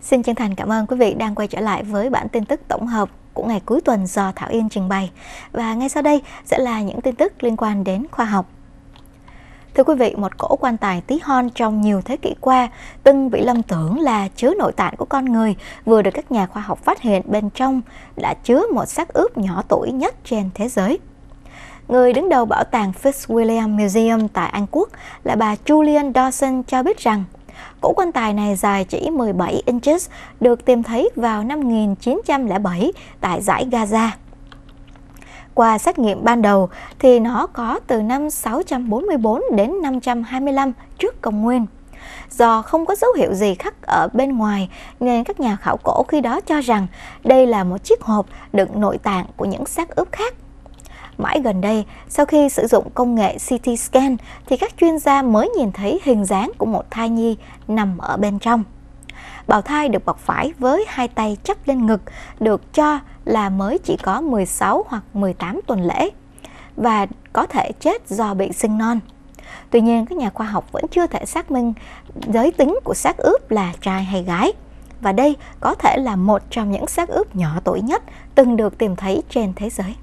Xin chân thành cảm ơn quý vị đang quay trở lại với bản tin tức tổng hợp của ngày cuối tuần do Thảo Yên trình bày. Và ngay sau đây sẽ là những tin tức liên quan đến khoa học. Thưa quý vị, một cỗ quan tài tí hon trong nhiều thế kỷ qua từng bị lầm tưởng là chứa nội tạng của con người vừa được các nhà khoa học phát hiện bên trong đã chứa một xác ướp nhỏ tuổi nhất trên thế giới. Người đứng đầu bảo tàng Fitzwilliam Museum tại Anh Quốc là bà Julian Dawson cho biết rằng cỗ quan tài này dài chỉ 17 inches, được tìm thấy vào năm 1907 tại dải Gaza. Qua xét nghiệm ban đầu thì nó có từ năm 644 đến 525 trước công nguyên. Do không có dấu hiệu gì khắc ở bên ngoài nên các nhà khảo cổ khi đó cho rằng đây là một chiếc hộp đựng nội tạng của những xác ướp khác. Mãi gần đây, sau khi sử dụng công nghệ CT scan thì các chuyên gia mới nhìn thấy hình dáng của một thai nhi nằm ở bên trong. Bào thai được bọc vải với hai tay chắp lên ngực, được cho là mới chỉ có 16 hoặc 18 tuần lễ và có thể chết do bị sinh non. Tuy nhiên, các nhà khoa học vẫn chưa thể xác minh giới tính của xác ướp là trai hay gái. Và đây có thể là một trong những xác ướp nhỏ tuổi nhất từng được tìm thấy trên thế giới.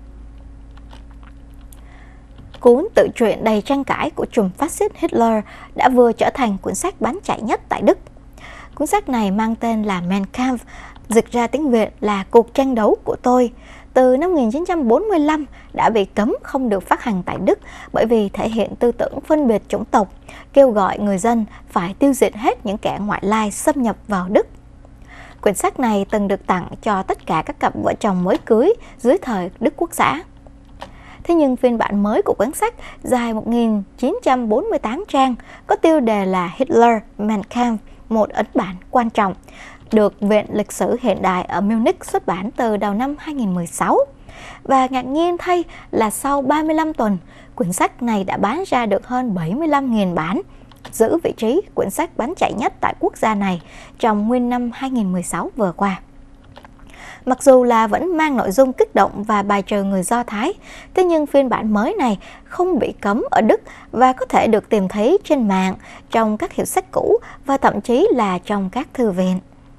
Cuốn tự truyện đầy tranh cãi của trùm phát xít Hitler đã vừa trở thành cuốn sách bán chạy nhất tại Đức. Cuốn sách này mang tên là Mein Kampf, dịch ra tiếng Việt là Cuộc tranh đấu của tôi. Từ năm 1945 đã bị cấm không được phát hành tại Đức bởi vì thể hiện tư tưởng phân biệt chủng tộc, kêu gọi người dân phải tiêu diệt hết những kẻ ngoại lai xâm nhập vào Đức. Quyển sách này từng được tặng cho tất cả các cặp vợ chồng mới cưới dưới thời Đức Quốc xã. Thế nhưng phiên bản mới của cuốn sách dài 1948 trang có tiêu đề là Hitler Mein Kampf, một ấn bản quan trọng, được Viện Lịch sử Hiện đại ở Munich xuất bản từ đầu năm 2016. Và ngạc nhiên thay là sau 35 tuần, quyển sách này đã bán ra được hơn 75.000 bản, giữ vị trí quyển sách bán chạy nhất tại quốc gia này trong nguyên năm 2016 vừa qua. Mặc dù là vẫn mang nội dung kích động và bài trừ người Do Thái, thế nhưng phiên bản mới này không bị cấm ở Đức và có thể được tìm thấy trên mạng, trong các hiệu sách cũ và thậm chí là trong các thư viện.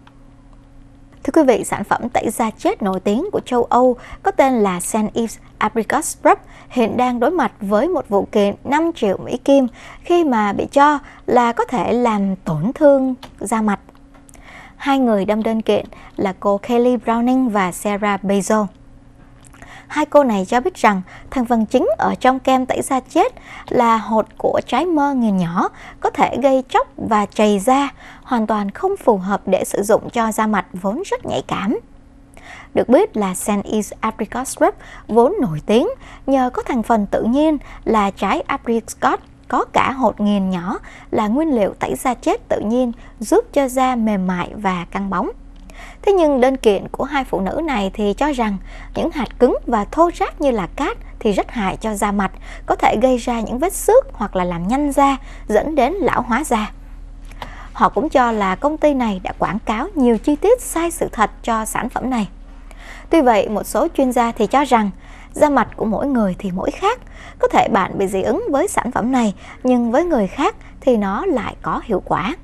Thưa quý vị, sản phẩm tẩy da chết nổi tiếng của châu Âu có tên là St. Ives Apricot Scrub hiện đang đối mặt với một vụ kiện 5 triệu Mỹ Kim khi mà bị cho là có thể làm tổn thương da mặt. Hai người đâm đơn kiện là cô Kelly Browning và Sarah Bezos. Hai cô này cho biết rằng thành phần chính ở trong kem tẩy da chết là hột của trái mơ nghiền nhỏ, có thể gây tróc và chày da, hoàn toàn không phù hợp để sử dụng cho da mặt vốn rất nhạy cảm. Được biết là St. Ives Apricot Scrub vốn nổi tiếng nhờ có thành phần tự nhiên là trái apricot, có cả hột nghiền nhỏ là nguyên liệu tẩy da chết tự nhiên, giúp cho da mềm mại và căng bóng. Thế nhưng đơn kiện của hai phụ nữ này thì cho rằng những hạt cứng và thô ráp như là cát thì rất hại cho da mặt, có thể gây ra những vết xước hoặc là làm nhăn da, dẫn đến lão hóa da. Họ cũng cho là công ty này đã quảng cáo nhiều chi tiết sai sự thật cho sản phẩm này. Tuy vậy, một số chuyên gia thì cho rằng da mặt của mỗi người thì mỗi khác. Có thể bạn bị dị ứng với sản phẩm này, nhưng với người khác thì nó lại có hiệu quả.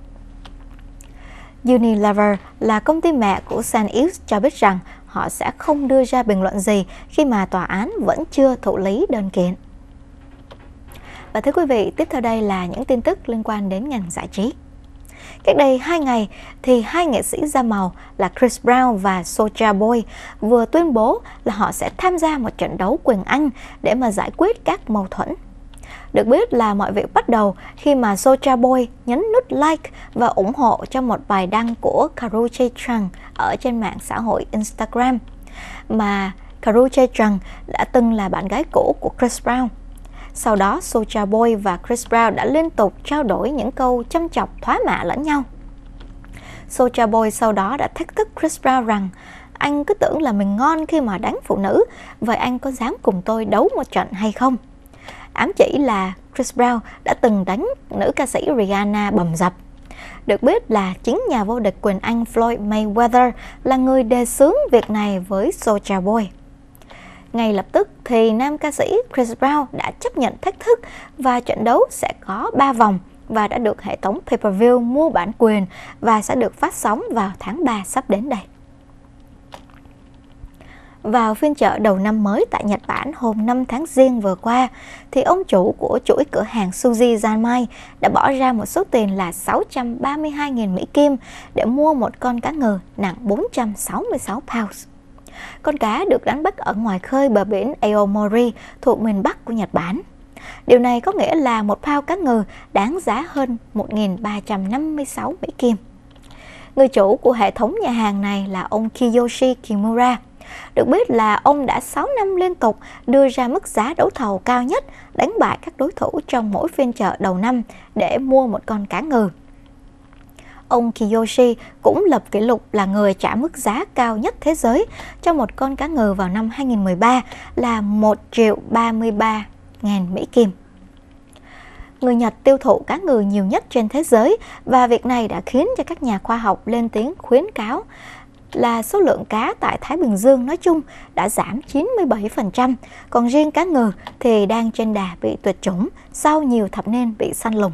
Unilever là công ty mẹ của St. Ives cho biết rằng họ sẽ không đưa ra bình luận gì khi mà tòa án vẫn chưa thụ lý đơn kiện. Và thưa quý vị, tiếp theo đây là những tin tức liên quan đến ngành giải trí. Cách đây 2 ngày thì hai nghệ sĩ da màu là Chris Brown và Soulja Boy vừa tuyên bố là họ sẽ tham gia một trận đấu quyền Anh để mà giải quyết các mâu thuẫn. Được biết là mọi việc bắt đầu khi mà Soulja Boy nhấn nút like và ủng hộ cho một bài đăng của Karrueche Tran ở trên mạng xã hội Instagram, mà Karrueche Tran đã từng là bạn gái cũ của Chris Brown. Sau đó, Soulja Boy và Chris Brown đã liên tục trao đổi những câu châm chọc thóa mạ lẫn nhau. Soulja Boy sau đó đã thách thức Chris Brown rằng anh cứ tưởng là mình ngon khi mà đánh phụ nữ, vậy anh có dám cùng tôi đấu một trận hay không? Ám chỉ là Chris Brown đã từng đánh nữ ca sĩ Rihanna bầm dập. Được biết là chính nhà vô địch quyền Anh Floyd Mayweather là người đề xướng việc này với Soulja Boy. Ngay lập tức thì nam ca sĩ Chris Brown đã chấp nhận thách thức và trận đấu sẽ có 3 vòng và đã được hệ thống pay-per-view mua bản quyền và sẽ được phát sóng vào tháng 3 sắp đến đây. Vào phiên chợ đầu năm mới tại Nhật Bản hôm 5 tháng Giêng vừa qua, thì ông chủ của chuỗi cửa hàng Sushi Zanmai đã bỏ ra một số tiền là 632.000 Mỹ Kim để mua một con cá ngừ nặng 466 pounds. Con cá được đánh bắt ở ngoài khơi bờ biển Aomori thuộc miền Bắc của Nhật Bản. Điều này có nghĩa là một pound cá ngừ đáng giá hơn 1.356 Mỹ Kim. Người chủ của hệ thống nhà hàng này là ông Kiyoshi Kimura. Được biết là ông đã 6 năm liên tục đưa ra mức giá đấu thầu cao nhất, đánh bại các đối thủ trong mỗi phiên chợ đầu năm để mua một con cá ngừ. Ông Kiyoshi cũng lập kỷ lục là người trả mức giá cao nhất thế giới cho một con cá ngừ vào năm 2013 là 1.033.000 Mỹ Kim. Người Nhật tiêu thụ cá ngừ nhiều nhất trên thế giới và việc này đã khiến cho các nhà khoa học lên tiếng khuyến cáo là số lượng cá tại Thái Bình Dương nói chung đã giảm 97%, còn riêng cá ngừ thì đang trên đà bị tuyệt chủng sau nhiều thập niên bị săn lùng.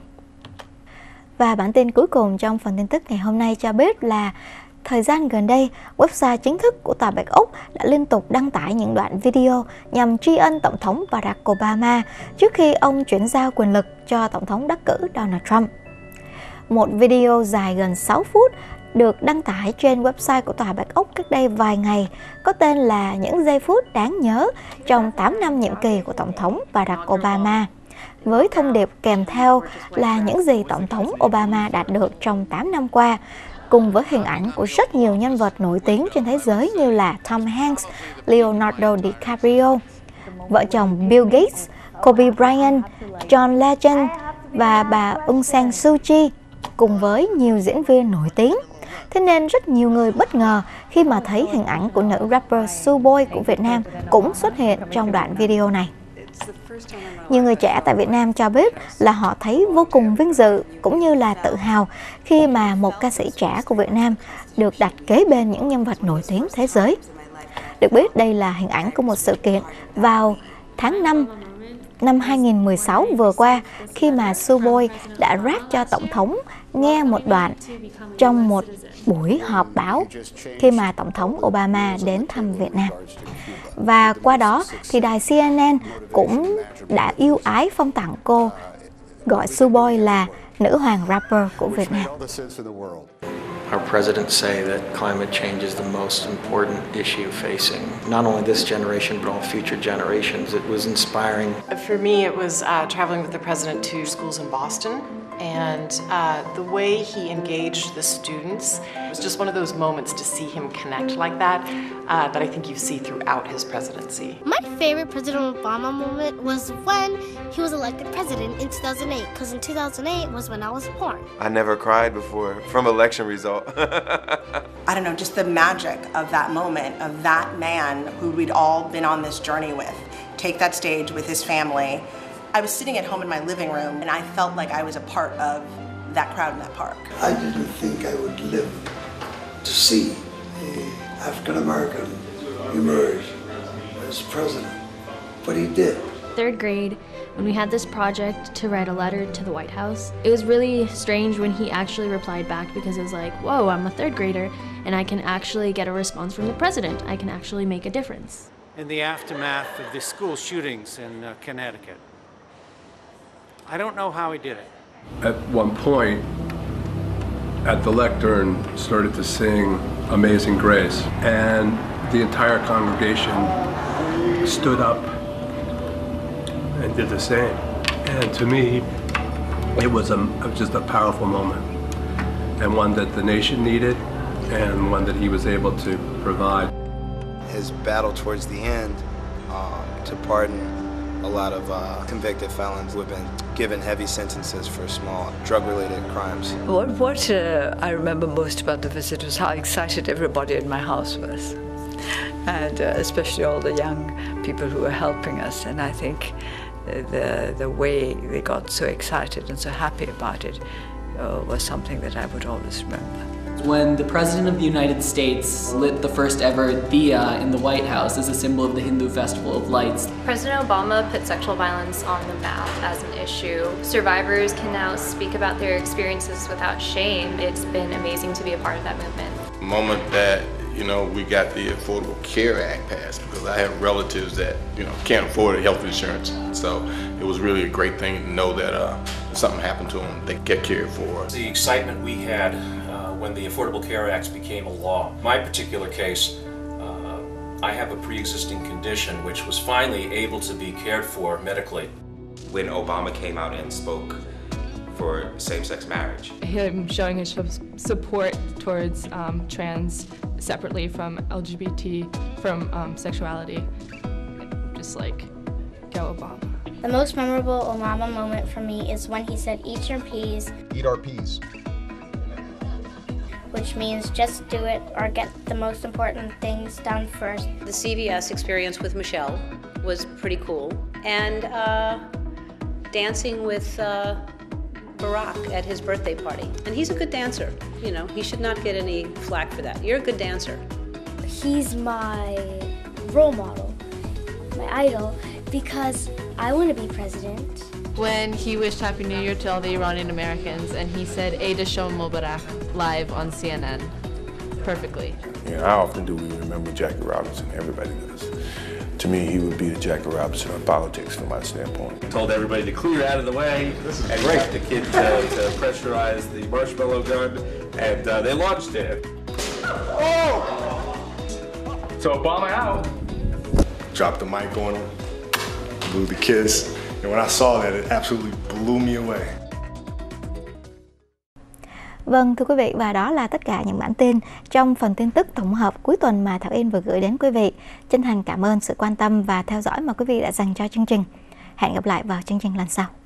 Và bản tin cuối cùng trong phần tin tức ngày hôm nay cho biết là thời gian gần đây, website chính thức của Tòa Bạch Ốc đã liên tục đăng tải những đoạn video nhằm tri ân Tổng thống Barack Obama trước khi ông chuyển giao quyền lực cho Tổng thống đắc cử Donald Trump. Một video dài gần 6 phút được đăng tải trên website của Tòa Bạch Ốc cách đây vài ngày có tên là Những giây phút đáng nhớ trong 8 năm nhiệm kỳ của Tổng thống Barack Obama, với thông điệp kèm theo là những gì Tổng thống Obama đạt được trong 8 năm qua, cùng với hình ảnh của rất nhiều nhân vật nổi tiếng trên thế giới như là Tom Hanks, Leonardo DiCaprio, vợ chồng Bill Gates, Kobe Bryant, John Legend và bà Aung San Suu Kyi, cùng với nhiều diễn viên nổi tiếng. Thế nên rất nhiều người bất ngờ khi mà thấy hình ảnh của nữ rapper Suboi của Việt Nam cũng xuất hiện trong đoạn video này. Nhiều người trẻ tại Việt Nam cho biết là họ thấy vô cùng vinh dự cũng như là tự hào khi mà một ca sĩ trẻ của Việt Nam được đặt kế bên những nhân vật nổi tiếng thế giới. Được biết đây là hình ảnh của một sự kiện vào tháng 5 năm 2016 vừa qua khi mà Suboi đã rap cho Tổng thống nghe một đoạn trong một buổi họp báo khi mà Tổng thống Obama đến thăm Việt Nam. Và qua đó thì đài CNN cũng đã yêu ái phong tặng cô, gọi Suboi là nữ hoàng rapper của Việt Nam. Our presidents say that climate change is the most important issue facing not only this generation but all future generations. It was inspiring. For me, it was traveling with the president to schools in Boston, and the way he engaged the students was just one of those moments to see him connect like that that I think you see throughout his presidency. My favorite President Obama moment was when he was elected president in 2008, because in 2008 was when I was born. I never cried before from election result. I don't know, just the magic of that moment, of that man who we'd all been on this journey with, take that stage with his family. I was sitting at home in my living room and I felt like I was a part of that crowd in that park. I didn't think I would live to see the African American emerge as president, but he did. Third grade, when we had this project to write a letter to the White House, it was really strange when he actually replied back, because it was like, whoa, I'm a third grader and I can actually get a response from the president. I can actually make a difference. In the aftermath of the school shootings in Connecticut, I don't know how he did it. At one point, at the lectern, started to sing Amazing Grace, and the entire congregation stood up and did the same. And to me, it was just a powerful moment, and one that the nation needed, and one that he was able to provide. His battle towards the end to pardon a lot of convicted felons who have been given heavy sentences for small drug-related crimes. What I remember most about the visit was how excited everybody in my house was, and especially all the young people who were helping us. And I think the way they got so excited and so happy about it was something that I would always remember. when the President of the United States lit the first ever diya in the White House as a symbol of the Hindu Festival of Lights. President Obama put sexual violence on the map as an issue. Survivors can now speak about their experiences without shame. It's been amazing to be a part of that movement. The moment that we got the Affordable Care Act passed, because I have relatives that, can't afford health insurance. So it was really a great thing to know that if something happened to them, they get cared for. The excitement we had when the Affordable Care Act became a law. My particular case, I have a pre-existing condition which was finally able to be cared for medically. When Obama came out and spoke for same-sex marriage. Him showing his support towards trans separately from LGBT, from sexuality. Just like, go Obama. The most memorable Obama moment for me is when he said, "Eat your peas." Eat our peas. Which means just do it or get the most important things done first. The CVS experience with Michelle was pretty cool. And dancing with Barack at his birthday party. And he's a good dancer. He should not get any flack for that. You're a good dancer. He's my role model, my idol, because I want to be president. When he wished Happy New Year to all the Iranian Americans, and he said Eid al-Shom Mubarak live on CNN. Perfectly. How often do we remember Jackie Robinson? Everybody does. To me, he would be the Jackie Robinson of politics from my standpoint. Told everybody to clear out of the way. This is great. The kid to pressurize the marshmallow gun, and they launched it. Oh! So Obama out. Dropped the mic on him, blew the kiss, and when I saw that, it absolutely blew me away. Vâng, thưa quý vị, và đó là tất cả những bản tin trong phần tin tức tổng hợp cuối tuần mà Thảo Yên vừa gửi đến quý vị. Chân thành cảm ơn sự quan tâm và theo dõi mà quý vị đã dành cho chương trình. Hẹn gặp lại vào chương trình lần sau.